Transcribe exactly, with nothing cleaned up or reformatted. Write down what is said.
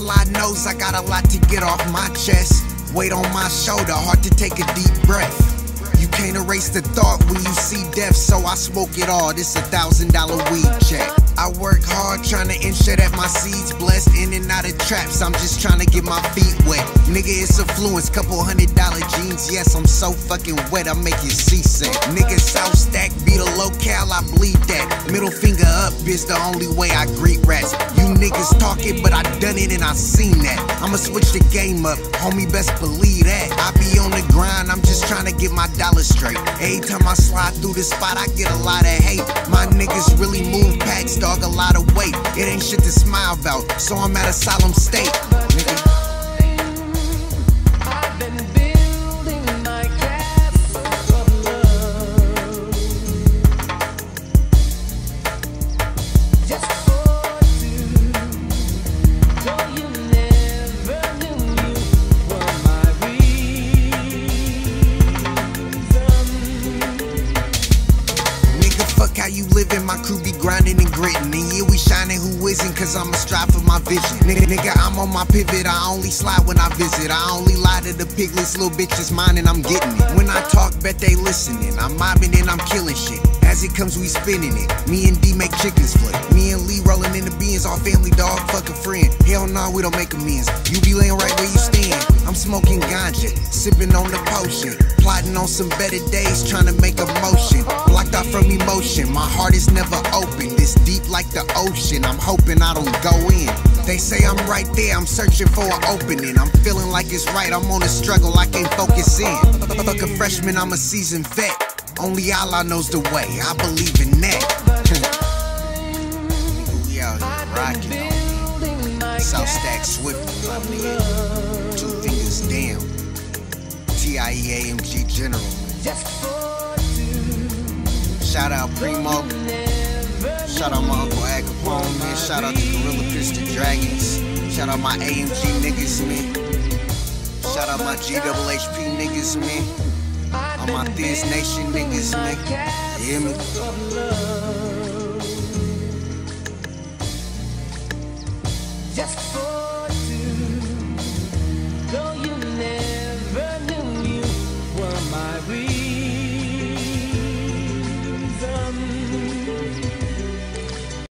Lord knows I got a lot to get off my chest. Weight on my shoulder, hard to take a deep breath. You can't erase the thought when you see death, so I smoke it all. This a thousand dollar weed check. I work hard trying to ensure that my seeds blessed. In and out of traps, I'm just trying to get my feet wet. Nigga, it's affluence, couple hundred dollar jeans. Yes, I'm so fucking wet, I make you seasick. Nigga, South Stack be the locale, I bleed that. Middle finger up is the only way I greet rats. You niggas talking, but I done it and I seen that. I'ma switch the game up, homie, best believe that. I be on the grind, I'm just trying to get my dollars straight. Every time I slide through this spot, I get a lot of hate. My niggas really move packs, dog, a lot of weight. It ain't shit to smile about, so I'm at a solemn state. Nigga. How you living, my crew be grinding and gritting. And yeah, we shining, who isn't, cause I'ma strive for my vision. Nigga, nigga, I'm on my pivot, I only slide when I visit. I only lie to the piglets, little bitches mine and I'm getting it. When I talk, bet they listening. I'm mobbing and I'm killing shit. As it comes, we spinning it. Me and D make chickens flip. Me and Lee rolling in the beans, all family, dog, fuck a friend. Hell no, we don't make amends. You be laying right where you stand. I'm smoking ganja, sipping on the potion, plotting on some better days, trying to make a motion. Blocked out from emotion, my heart is never open. This deep like the ocean, I'm hoping I don't go in. They say I'm right there, I'm searching for an opening. I'm feeling like it's right, I'm on a struggle, I can't focus in. Fuck a freshman, I'm a seasoned vet. Only Allah knows the way, I believe in that. We out here rocking on South Stack Swifty, my nigga. Two fingers down. T I E A M G General. Shout out Primo. Shout out my Uncle Agapone, man. Shout out the Gorilla Pistol Dragons. Shout out my A M G niggas, man. Shout out my G H H P niggas, man. All my Thiz Nation niggas, man. You hear me? Just